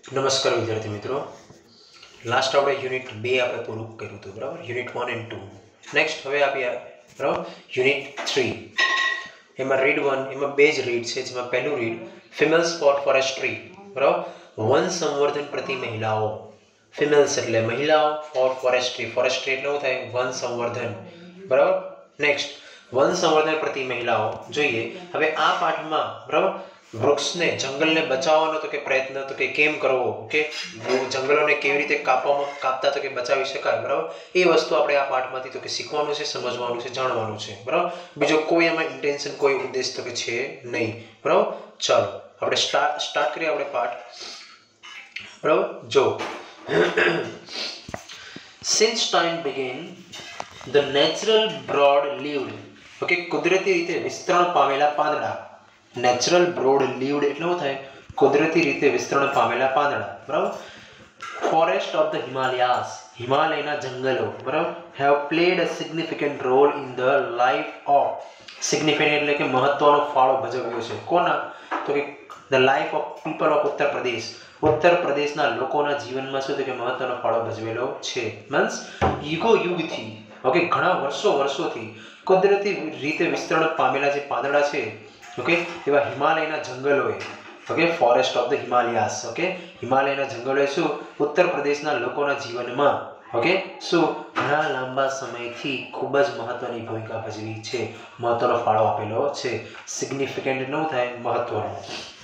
નમસ્કાર વિદ્યાર્થી મિત્રો. લાસ્ટ આપણે યુનિટ 2 આપણે પૂરું કર્યું હતું, બરાબર. Unit 1 and 2. નેક્સ્ટ હવે આપીએ, બરાબર, યુનિટ 3. એમાં રીડ 1, એમાં બે જ રીડ છે, જેમાં પહેલું રીડ ફિમેલ્સ ફોર ફોરેસ્ટ્રી, બરાબર, વન સંવર્ધન પ્રતિ મહિલાઓ. ફિમેલ્સ એટલે મહિલાઓ, ફોર ફોરેસ્ટ્રી, ફોરેસ્ટ્રી એટલે શું થાય? વન સંવર્ધન, બરાબર. નેક્સ્ટ વન સંવર્ધન પ્રતિ મહિલાઓ જોઈએ. હવે આ પાઠમાં, બરાબર, વૃક્ષને, જંગલને બચાવવાનો તો કે પ્રયત્ન તો કે કેમ કરવો, ઓકે, જંગલોને કેવી રીતે કાપતા તો કે બચાવી શકાય, બરાબર, એ વસ્તુ આપણે આ પાઠમાંથી તો કે શીખવાનું છે, સમજવાનું છે, જાણવાનું છે, બરાબર. બીજો કોઈ એમાં ઇન્ટેન્શન, કોઈ ઉદ્દેશ તો કે છે નહીં, બરાબર. ચાલો આપણે સ્ટાર્ટ કરીએ આપણે પાઠ, બરાબર. જો since time began the natural broad lived, okay, કુદરતી રીતે વિસ્તરણ પામેલા પાંદડા. નેચરલ બ્રોડ લીવ્ડ એટલે શું થાય? કુદરતી રીતે વિસ્તરણ પામેલા પાંદડા, બરાબર. ફોરેસ્ટ ઓફ ધ હિમાલયાસ, હિમાલયના જંગલો, બરાબર, have played a significant role in the life of, significant એટલે કે મહત્વનો ફાળો ભજવ્યો છે. કોના? તો કે the life of people of Uttar Pradesh, ઉત્તર પ્રદેશના લોકોના જીવનમાં શું કે મહત્વનો ફાળો ભજવેલો છે. મીન્સ યુગોયુગથી, ઓકે, ઘણા વર્ષોથી કુદરતી રીતે વિસ્તરણ પામેલા જે પાંદડા છે, ઓકે, એવા હિમાલયના જંગલોએ, okay, forest of the Himalayas, okay, હિમાલયના જંગલોએ શું ઉત્તર પ્રદેશના લોકોના જીવનમાં, ઓકે, શું ઘણા લાંબા સમયથી ખૂબ જ મહત્વની ભૂમિકા ભજવી છે, મહત્વનો ફાળો આપેલો છે. સિગ્નિફિકન્ટ ન થાય, મહત્વનો,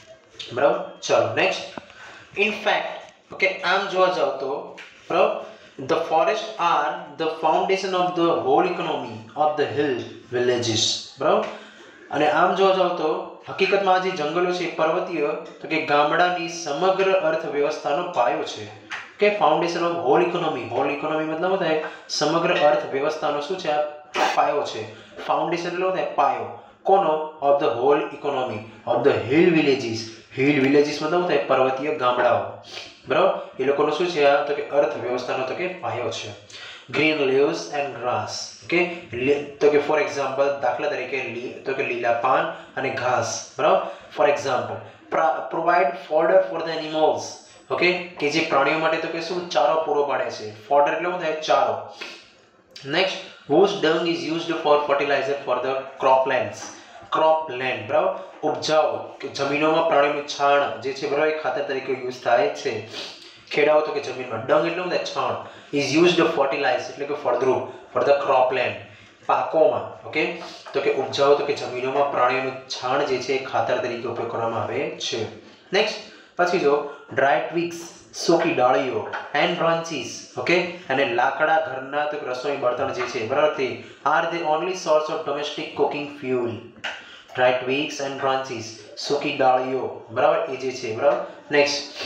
બરાબર. ચાલો નેક્સ્ટ. ઇન ફેક્ટ, ઓકે, આમ જોવા જાવ તો, બરાબર, the forests are the foundation of the whole economy of the hill villages, બરાબર. અને આમ જોવા જાવ તો હકીકતમાં આ જે જંગલો છે પર્વતીય તો કે ગામડાની સમગ્ર અર્થવ્યવસ્થાનો પાયો છે, કે foundation of whole economy. Whole economy મતલબ શું થાય? સમગ્ર અર્થવ્યવસ્થાનો શું છે? આ પાયો છે. ફાઉન્ડેશન એટલે શું થાય? પાયો. કોનો? Of the whole economy of the hill villages. Hill villages મતલબ શું થાય? પર્વતીય ગામડાઓ, બરાબર. એ લોકોનો શું છે? આ તો કે અર્થવ્યવસ્થાનો તો કે પાયો છે. Green leaves and grass, okay, તો કે ફોર એક્ઝામ્પલ, દાખલા તરીકે તો કે લીલા પાન અને ઘાસ, બરાબર. For example provide fodder for the animals, okay, કે જે પ્રાણીઓ માટે તો કે શું ચારો પૂરો પાડે છે. ફોડર એટલે શું થાય? ચારો. Next, whose dung is used for fertilizer for the croplands, cropland, બરાબર, ઉપજાઉ કે જમીનોમાં પ્રાણીનું છાણ જે છે, બરાબર, એ ખાતર તરીકે યુઝ થાય છે. ખેડાઓ તો કે જમીનમાં. ડંગ એટલે શું થાય? છાણ. ઇઝ યુઝડ ફર્ટિલાઇઝ એટલે કે ફળદ્રુપ ફોર ધ ક્રોપલેન્ડ, પાકોમાં, ઓકે, તો કે ઉપજાઓ તો કે જમીનોમાં પ્રાણીઓનું છાણ જે છે એ ખાતર તરીકે ઉપયોગ કરવામાં આવે છે. નેક્સ્ટ, પછી જો ડ્રાય ટ્વિગ્સ, સૂકી ડાળીઓ, એન્ડ બ્રાન્ચીસ, ઓકે, અને લાકડા ઘરના તો રસોઈ બળતણ જે છે, બરાબર, તે are the only source of domestic cooking fuel. Dry twigs and branches, સૂકી ડાળીઓ, બરાબર, એ જે છે, બરાબર. Next,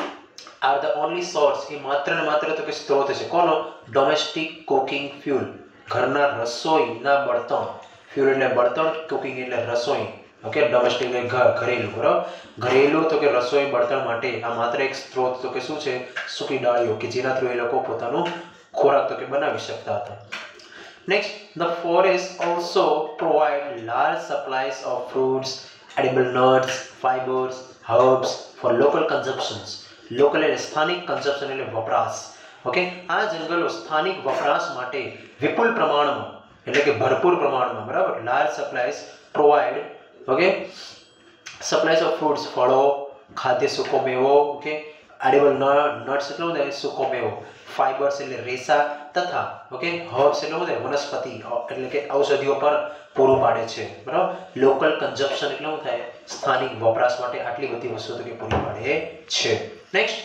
are the only source, એ માત્ર ને માત્ર તો કે સ્ત્રોત છે. કોનો? ડોમેસ્ટિક કુકિંગ ફ્યુલ, ઘરના રસોઈના બળતણ. ફ્યુલ એટલે બળતણ, કુકિંગ એટલે રસોઈ, ઓકે, ડોમેસ્ટિક એટલે ઘરેલું, બરાબર, ઘરેલું તો કે રસોઈ બળતણ માટે આ માત્ર એક સ્ત્રોત તો કે શું છે? સૂકી ડાળીઓ, કે જેના થ્રુ એ લોકો પોતાનું ખોરાક તો કે બનાવી શકતા હતા. Next, the forest also provide large supplies of fruits, edible nuts, fibers, herbs for local consumptions. Local એટલે સ્થાનિક, કન્ઝપ્શન એટલે વપરાશ, ઓકે. આ જંગલો સ્થાનિક વપરાશ માટે વિપુલ પ્રમાણમાં એટલે કે ભરપૂર પ્રમાણમાં, બરાબર, large supplies provide, okay, supplies of fruits, ફળો, ખાદ્ય સૂકો મેવો, ઓકે, એડિબલ નટ્સ એટલે શું થાય? સૂકો મેવો, ફાઇબર્સ એટલે રેસા, તથા, ઓકે, હર્બ્સ એટલે શું થાય? વનસ્પતિ એટલે કે ઔષધિઓ પર પૂરું પાડે છે, બરાબર. લોકલ કન્ઝપ્શન એટલે શું થાય? સ્થાનિક વપરાશ માટે આટલી બધી વસ્તુઓ કે પૂરી પાડે છે. નેક્સ્ટ,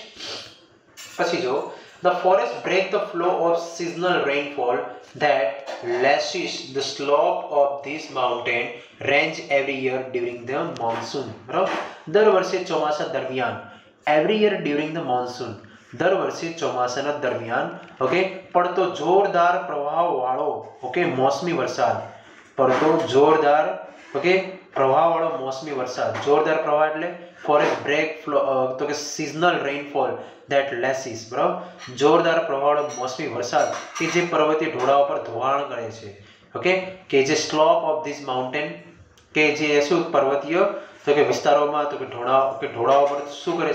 પછી જો the forest break the flow of seasonal rainfall that lashes the slope of this mountain range every year during the monsoon, બરાબર. દર વર્ષે ચોમાસા દરમિયાન, every year during the monsoon, દર વર્ષે ચોમાસાના દરમિયાન, ઓકે, પડતો જોરદાર પ્રવાહ વાળો, ઓકે, મોસમી વરસાદ, પડતો જોરદાર, ઓકે, પ્રવાહ વાળો મોસમી વરસાદ. જોરદાર પ્રવાહ એટલે ફોરેસ્ટ બ્રેક ફ્લો તો કે સિઝનલ રેનફોલ ધેટ લેસીસ, બરાબર, જોરદાર પ્રવાહ વાળો મોસમી વરસાદ કે જે પર્વતીય ઢોળાવ પર ધોવાણ કરે છે, ઓકે, કે જે સ્લોપ ઓફ ધીસ માઉન્ટેન, કે જે શું પર્વતીય તો કે વિસ્તારોમાં તો કે ઢોળાવ પર શું કરે છે?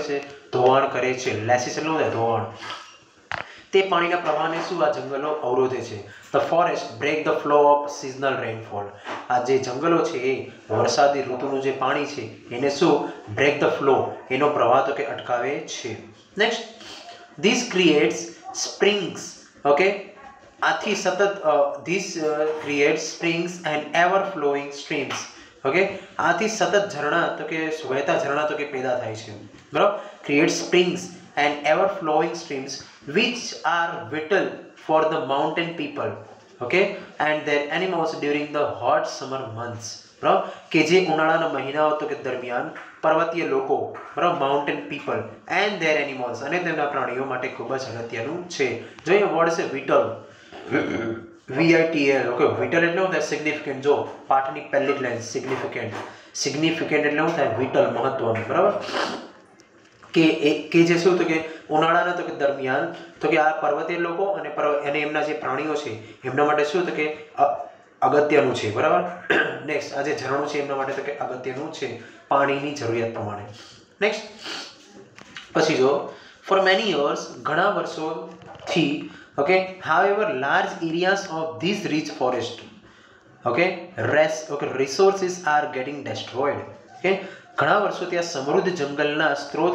ધોવાણ કરે છે. લેસિસ એટલે શું થાય? ધોવાણ. તે પાણીના પ્રવાહને શું આ જંગલો અવરોધે છે. The forest break the flow of seasonal rainfall. આ જે જંગલો છે એ વરસાદી ઋતુનું જે પાણી છે એને શું બ્રેક ધ ફ્લો, એનો પ્રવાહ તો કે અટકાવે છે. Next, this creates springs. Okay, આથી સતત this creates springs and ever flowing streams. Okay, આથી સતત ઝરણા તો કે વહેતા ઝરણા તો કે પેદા થાય છે. બરાબર. Create springs and ever flowing streams which are vital for the mountain people, okay, and their animals during the hot summer months. બરાબર, કે જે ઉનાળાના મહિનાઓ તો કે દરમિયાન પર્વતીય લોકો, બરાબર, mountain people and their animals અને તેમના પ્રાણીઓ માટે ખૂબ જ અગત્યનું છે. જો એ વર્ડ છે વિટલ, VITL. ઓકે, વિટલ એટલે શું થાય? સિગ્નિફિકન્ટ. જો પાઠની પહેલી જ લાઈન સિગ્નિફિકન્ટ, સિગ્નિફિકન્ટ એટલે શું થાય? વિટલ, મહત્વનું. બરાબર, કે જે શું તો કે ઉનાળાના તો કે દરમિયાન તો કે આ પર્વતીય લોકો અને એમના જે પ્રાણીઓ છે એમના માટે શું તો કે અગત્યનું છે. બરાબર. નેક્સ્ટ, આ જે ઝરણું છે એમના માટે તો કે અગત્યનું છે પાણીની જરૂરિયાત પ્રમાણે. નેક્સ્ટ, પછી જો ફોર મેની યર્સ, ઘણા વર્ષોથી, okay, however large areas of this rich forest, okay, resources are getting destroyed. Okay, ઘણા વર્ષોથી આ સમૃદ્ધ જંગલના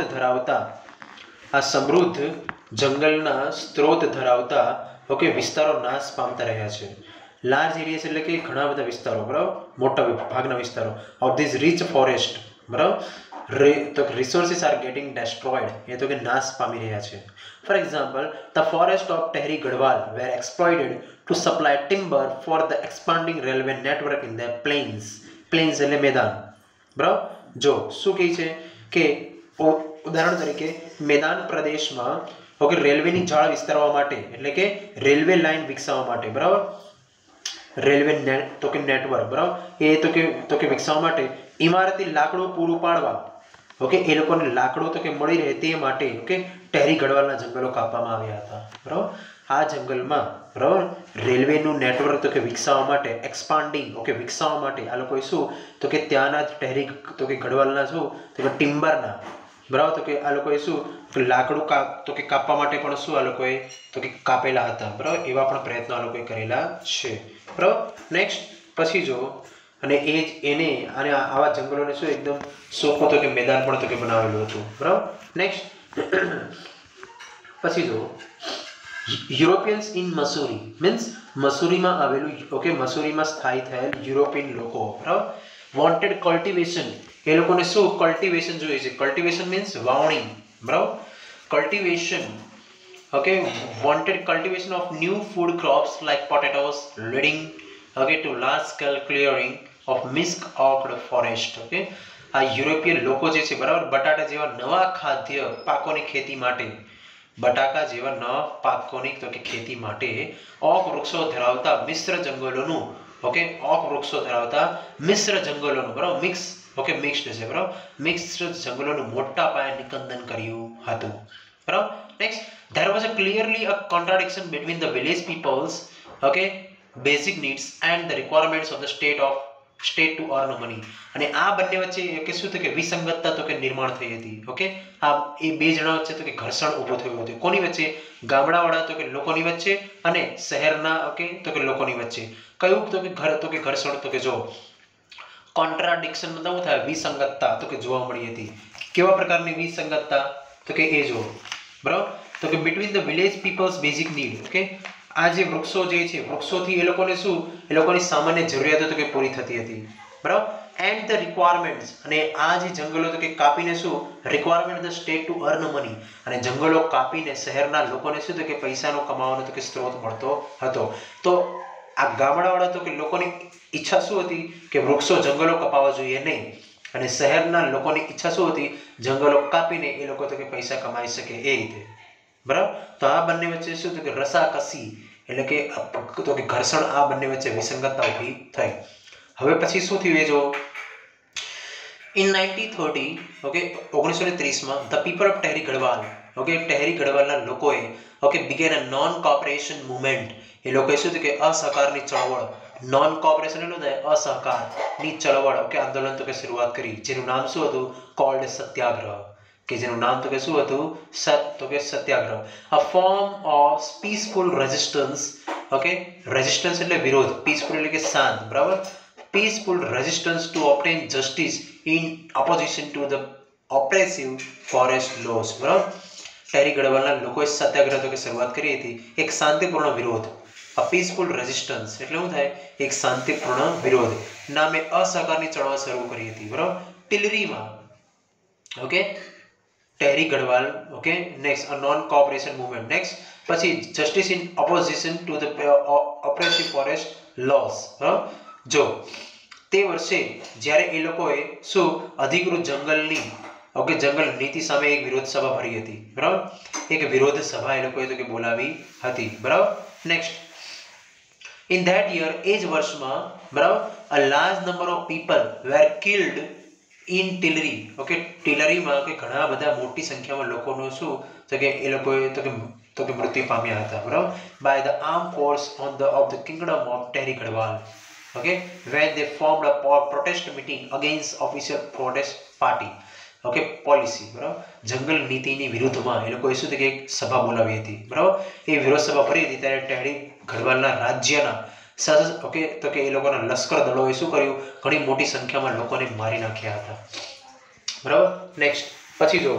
સ્ત્રોત ધરાવતા ઓકે વિસ્તારો નાશ પામતા રહ્યા છે. લાર્જ એરિયાસ એટલે કે ઘણા બધા વિસ્તારો, બરાબર, મોટા ભાગના વિસ્તારો ઓફ ધીસ રીચ ફોરેસ્ટ, બરાબર, તો રિસોર્સિસ આર ગેટિંગ ડેસ્ટ્રોયડ, એ તો કે નાશ પામી રહ્યા છે. For example, the forest of Tehri Garhwal were exploited to supply timber for the expanding railway network in the plains. Plains એટલે મેદાન. બરાબર. જો શું કહે છે કે ઉદાહરણ તરીકે મેદાન પ્રદેશમાં ઓકે રેલવેની જાળ વિસ્તારવા માટે, એટલે કે રેલવે લાઇન વિકસાવવા માટે, બરાબર, રેલવે તો કે નેટવર્ક, બરાબર, એ તો કે વિકસાવવા માટે ઇમારતી લાકડું પૂરું પાડવા, ઓકે, એ લોકોને લાકડું તો કે મળી રહે તે માટે ઓકે ટેહરી ગઢવાલના જંગલો કાપવામાં આવ્યા હતા. બરાબર. આ જંગલમાં, બરાબર, રેલવેનું નેટવર્ક તો કે વિકસાવવા માટે, એક્સપાન્ડિંગ, ઓકે, વિકસાવવા માટે આ લોકોએ શું તો કે ત્યાંના ટેહરી તો કે ગઢવાલના શું તો કે ટિમ્બરના, બરાબર, તો કે આ લોકોએ શું લાકડું તો કે કાપવા માટે પણ શું આ લોકોએ તો કે કાપેલા હતા. બરાબર. એવા પણ પ્રયત્નો આ લોકોએ કરેલા છે. બરાબર. નેક્સ્ટ, પછી જો અને એને અને આવા જંગલોને શું એકદમ સોખું તો કે મેદાન પણ તો કે બનાવેલું હતું. બરાબર. નેક્સ્ટ, પછી જો યુરોપિયન્સ ઇન મસૂરી, મીન્સ મસૂરીમાં આવેલું, ઓકે, મસૂરીમાં સ્થાયી થયેલ યુરોપિયન લોકો, બરાબર, વોન્ટેડ કલ્ટિવેશન, એ લોકોને શું કલ્ટિવેશન જોઈએ છે. કલ્ટિવેશન મીન્સ વાવણી, બરાબર, cultivation, okay, wanted cultivation of new food crops like potatoes, leading okay to large scale clearing of misc oaked forest. Okay, આ યુરોપિયન લોકો જે છે, બરાબર, બટાટા જેવા નવા ખાદ્ય પાકોની ખેતી માટે, બટાકા જેવા નવા પાકોની તો કે ખેતી માટે ઓક વૃક્ષો ધરાવતા મિશ્ર જંગલોનું, ઓકે, ઓક વૃક્ષો ધરાવતા મિશ્ર જંગલોનું, બરાબર, મિક્સ, ઓકે, મિક્સ્ડ છે, બરાબર, મિક્સ્ડ જંગલોનું મોટા પાયે નિકંદન કર્યું હતું. બરાબર. Next, there was a clearly a contradiction between the village people's okay basic needs and the requirements of the state to earn money. અને આ બંને વચ્ચે કે શું તો કે વિસંગતતા તો કે નિર્માણ થઈ હતી. ઓકે, આ એ બે જણા વચ્ચે તો કે ઘર્ષણ ઊભું થયું હતું. કોની વચ્ચે? ગામડાવાળા તો કે લોકોની વચ્ચે અને શહેરના ઓકે તો કે લોકોની વચ્ચે. કયું તો કે ઘર્ષણ તો કે જો કોન્ટ્રાડિક્શન મતલબ શું થાય? વિસંગતતા તો કે જોવા મળી હતી. કેવા પ્રકારની વિસંગતતા તો કે એ જો, બરાબર, તો કે between the village people's basic need, okay, આ જે વૃક્ષો જે છે વૃક્ષોથી એ લોકોને શું એ લોકોની સામાન્ય જરૂરિયાતો તો કે પૂરી થતી હતી. બરાબર. એન્ડ ધ રિક્વાયરમેન્ટ્સ, અને આ જે જંગલો તો કે કાપીને શું requirement the state to earn money, અને જંગલો કાપીને શહેરના લોકોને શું તો કે પૈસાનો કમાવાનો તો કે સ્ત્રોત મળતો હતો. તો આ ગામડાવાળા તો કે લોકોની ઈચ્છા શું હતી કે વૃક્ષો જંગલો કપાવવા જોઈએ નહીં, અને શહેરના લોકોની ઈચ્છા શું હતી? જંગલો કાપીને એ લોકો તો કે પૈસા કમાઈ શકે એ રીતે. બરાબર. તો આ બંને વચ્ચે શું તો કે રસાકસી એટલે કે તો કે ઘર્ષણ, આ બંને વચ્ચે વિસંગતતા ઊભી થઈ. હવે પછી શું થયું એ જો in 1930, ઓકે, 1930 માં the people of Tehri Garhwal, okay, Tehri ગઢવાલના લોકોએ okay began a non cooperation movement. એ લોકોએ શું કે અસહકારની ચળવળ, નોન કોઓપરેશન એટલે થાય અસહકારની ચળવળ, ઓકે, આંદોલન તો કે શરૂઆત કરી, જેનું નામ શું હતું? કોલ્ડ સત્યાગ્રહ. કે જેનું નામ તો કે શું હતું? તો કે satyagraha. A form of peaceful resistance. Okay, resistance એટલે વિરોધ, પીસફુલ એટલે કે શાંત, બરાબર? Peaceful resistance to obtain justice in opposition to the oppressive forest laws, બરાબર? ટેરી ગઢવાલના લોકોએ સત્યાગ્રહ તો કે શરૂઆત કરી હતી, એક શાંતિપૂર્ણ વિરોધ. A peaceful resistance એટલે શું થાય? એક શાંતિપૂર્ણ વિરોધ નામે અસહકારની ચળવળ શરૂ કરી હતી, બરાબર? ટિલરીમાં. Okay, Tehri Garhwal. Okay, next a non cooperation movement. Next પછી justice in opposition to the oppressive forest laws. બરાબર? જો તે વર્ષે જ્યારે એ લોકોએ શું અધિકૃત જંગલની જંગલ નીતિ સામે એક વિરોધ સભા ભરી હતી, બરાબર? એક વિરોધ સભા એ લોકોએ તો કે બોલાવી હતી, બરાબર? નેક્સ્ટ in that year, એ જ વર્ષમાં, બરાબર, a large number of people were killed in Tillery. Okay, ટિલરીમાં કે ઘણા બધા મોટી સંખ્યામાં લોકોનો શું તો કે એ લોકોએ તો કે મૃત્યુ પામ્યા હતા, બરાબર? by the armed force of the kingdom of Terry Garhwal. Okay, when they formed a protest meeting against official protest party. Okay, policy, બરાબર? જંગલ નીતિની વિરુદ્ધમાં એ લોકોએ શું કે એક સભા બોલાવી હતી, બરાબર? એ વિરોધ સભા ભરી હતી ત્યારે ટેરી ગઢવાલના રાજ્યના ઓકે તો કે એ લોકોના લશ્કર દળોએ શું કર્યું? ઘણી મોટી સંખ્યામાં લોકોને મારી નાખ્યા હતા, બરાબર? નેક્સ્ટ પછી જો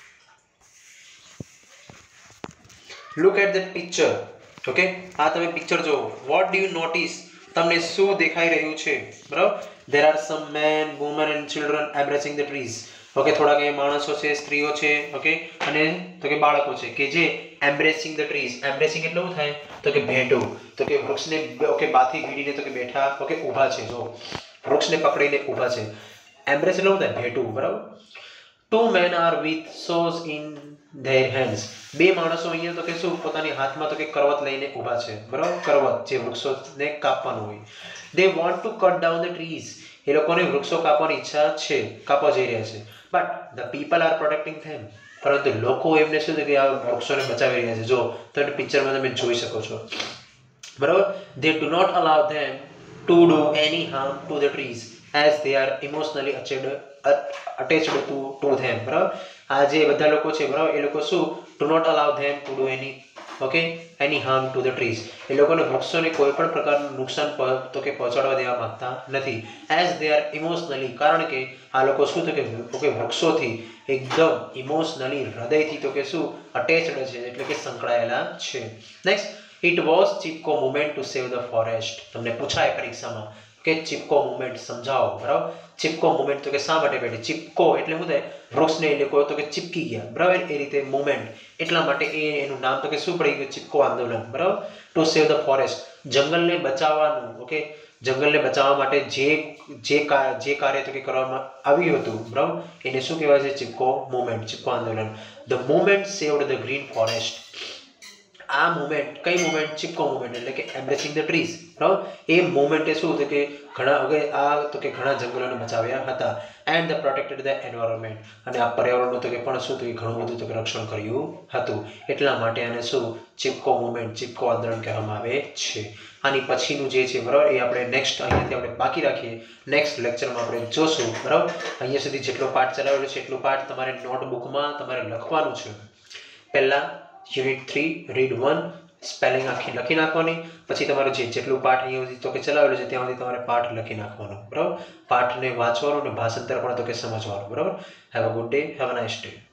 look at the picture. Okay, આ તમે પિક્ચર જો. What do you notice? તમને શું દેખાઈ રહ્યું છે? બરાબર? there are some men, women and children embracing the trees. Okay, થોડા કે માણસો છે, સ્ત્રીઓ છે, ઓકે, અને તો કે બાળકો છે કે જે એમ્બ્રેસિંગ ધ ટ્રીઝ. એમ્બ્રેસિંગ એટલે શું થાય? તો કે ભેટવું, તો કે વૃક્ષને ઓકે બાથી ભીડીને તો કે બેઠા, ઓકે ઊભા છે, જો વૃક્ષને પકડીને ઊભા છે. એમ્બ્રેસ એટલે શું થાય? ભેટવું, બરાબર? two men are with saws in their hands. બે માણસો અહીંયા તો કે શું પોતાની હાથમાં તો કે કરવત લઈને ઊભા છે, બરાબર? કરવત જે વૃક્ષોને કાપવાનું હોય. they want to cut down the trees. એ લોકોને વૃક્ષો કાપવાની ઈચ્છા છે, કાપવા જઈ રહ્યા છે. but the people are protecting them. પરંતુ લોકો એમને શું છે કે આ વૃક્ષોને બચાવી રહ્યા છે. જો તમે પિક્ચરમાં તમે જોઈ શકો છો, બરાબર? they do not allow them to do any harm to the trees as they are emotionally attached to them. બરાબર? આ જે બધા લોકો છે, બરાબર, એ લોકો શું do not allow them to do any harm to the trees. એ લોકોને વૃક્ષોને કોઈ પણ પ્રકારનું નુકસાન તો કે પહોંચાડવા દેવા માંગતા નથી. as they are emotionally, કારણ કે આ લોકો શું તો કે વૃક્ષોથી એકદમ ઇમોશનલી હૃદયથી તો કે શું અટેચ્ડ છે, એટલે કે સંકળાયેલા છે. Next it was Chipko movement to save the forest. તમને પૂછાય પરીક્ષામાં કે ચિપકો મુવમેન્ટ સમજાવો, બરાબર? ચિપકો મુવમેન્ટ તો કે શા માટે બેઠી? ચિપકો એટલે શું થાય? વૃક્ષને એ લોકો તો કે ચીપકી ગયા, બરાબર? એ રીતે મુવમેન્ટ એટલા માટે એનું નામ તો કે શું પડી ગયું? ચિપકો આંદોલન, બરાબર? ટુ સેવ ધ ફોરેસ્ટ, જંગલને બચાવવાનું. ઓકે, જંગલને બચાવવા માટે જે કાર્ય તો કે કરવામાં આવ્યું હતું, બરાબર, એને શું કહેવાય છે? ચિપકો મુવમેન્ટ, ચિપકો આંદોલન. The movement saved the green forest. આ મુવમેન્ટ કઈ મુવમેન્ટ? ચિપકો મુવમેન્ટ એટલે કે એમ્બ્રેસિંગ ધ ટ્રીઝ, બરાબર? એ મુવમેન્ટે શું હતું કે ઘણા જંગલોને બચાવ્યા હતા. And the protected the environment, અને આ પર્યાવરણનું તો કે પણ શું હતું? ઘણું બધું તો કે રક્ષણ કર્યું હતું. એટલા માટે આને શું ચિપકો મુવમેન્ટ, ચિપકો આંદોલન કહેવામાં આવે છે. આની પછીનું જે છે, બરાબર, એ આપણે નેક્સ્ટ અહીંયાથી આપણે બાકી રાખીએ, નેક્સ્ટ લેક્ચરમાં આપણે જોશું, બરાબર? અહીંયા સુધી જેટલો પાઠ ચલાવેલો છે એટલું પાઠ તમારે નોટબુકમાં તમારે લખવાનું છે. પહેલા યુનિટ 3 રીડ 1 સ્પેલિંગ આખી લખી નાખવાની. પછી તમારું જેટલું પાઠ અહીંયા સુધી તો કે ચલાવેલું છે ત્યાં સુધી તમારે પાઠ લખી નાખવાનો, બરાબર? પાઠને વાંચવાનો અને ભાષાંતર પણ તો કે સમજવાનું, બરાબર? Have a good day, have a nice day.